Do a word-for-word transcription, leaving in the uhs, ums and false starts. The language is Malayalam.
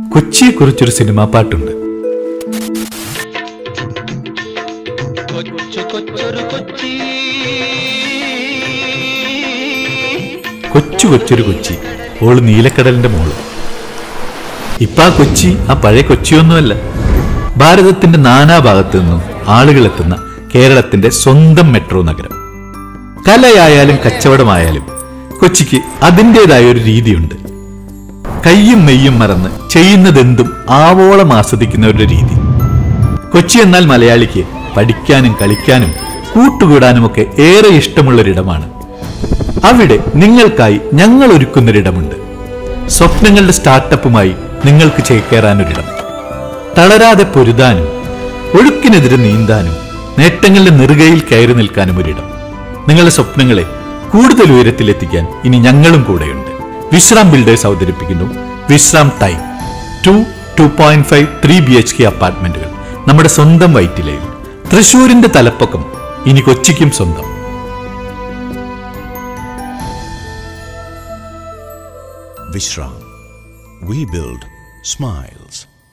കൊച്ചിയെക്കുറിച്ചൊരു സിനിമാ പാട്ടുണ്ട്. കൊച്ചു കൊച്ചൊരു കൊച്ചി, ഓള് നീലക്കടലിന്റെ മോള്. ഇപ്പൊ ആ കൊച്ചി ആ പഴയ കൊച്ചിയൊന്നുമല്ല. ഭാരതത്തിന്റെ നാനാഭാഗത്തു നിന്നും ആളുകൾ എത്തുന്ന കേരളത്തിന്റെ സ്വന്തം മെട്രോ നഗരം. കലയായാലും കച്ചവടമായാലും കൊച്ചിക്ക് അതിൻ്റെതായ ഒരു രീതിയുണ്ട്. കയ്യും മെയ്യും മറന്ന് ചെയ്യുന്നതെന്തും ആവോളം ആസ്വദിക്കുന്ന ഒരു രീതി. കൊച്ചി എന്നാൽ മലയാളിക്ക് പഠിക്കാനും കളിക്കാനും കൂട്ടുകൂടാനുമൊക്കെ ഏറെ ഇഷ്ടമുള്ളൊരിടമാണ്. അവിടെ നിങ്ങൾക്കായി ഞങ്ങൾ ഒരുക്കുന്നൊരിടമുണ്ട്. സ്വപ്നങ്ങളുടെ സ്റ്റാർട്ടപ്പുമായി നിങ്ങൾക്ക് ചേക്കേറാനൊരിടം. തളരാതെ പൊരുതാനും ഒഴുക്കിനെതിരെ നീന്താനും നേട്ടങ്ങളുടെ നെറുകയിൽ കയറി നിൽക്കാനും ഒരിടം. നിങ്ങളുടെ സ്വപ്നങ്ങളെ കൂടുതൽ ഉയരത്തിലെത്തിക്കാൻ ഇനി ഞങ്ങളും കൂടെയുണ്ട്. വിശ്രാം ബിൽഡേഴ്സ് അവതരിപ്പിക്കുന്നു Vishram time. Two two point five three B H K അപ്പാർട്ട്മെന്റുകൾ നമ്മുടെ സ്വന്തം വൈറ്റിലയിൽ. തൃശൂരിന്റെ തലപ്പൊക്കം ഇനി കൊച്ചിക്കും സ്വന്തം. Vishram. We build smiles.